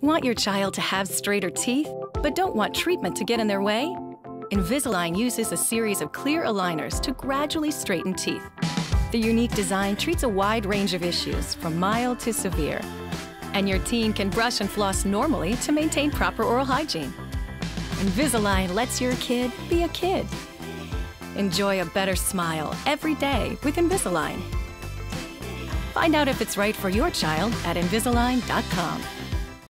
Want your child to have straighter teeth, but don't want treatment to get in their way? Invisalign uses a series of clear aligners to gradually straighten teeth. The unique design treats a wide range of issues, from mild to severe. And your teen can brush and floss normally to maintain proper oral hygiene. Invisalign lets your kid be a kid. Enjoy a better smile every day with Invisalign. Find out if it's right for your child at Invisalign.com.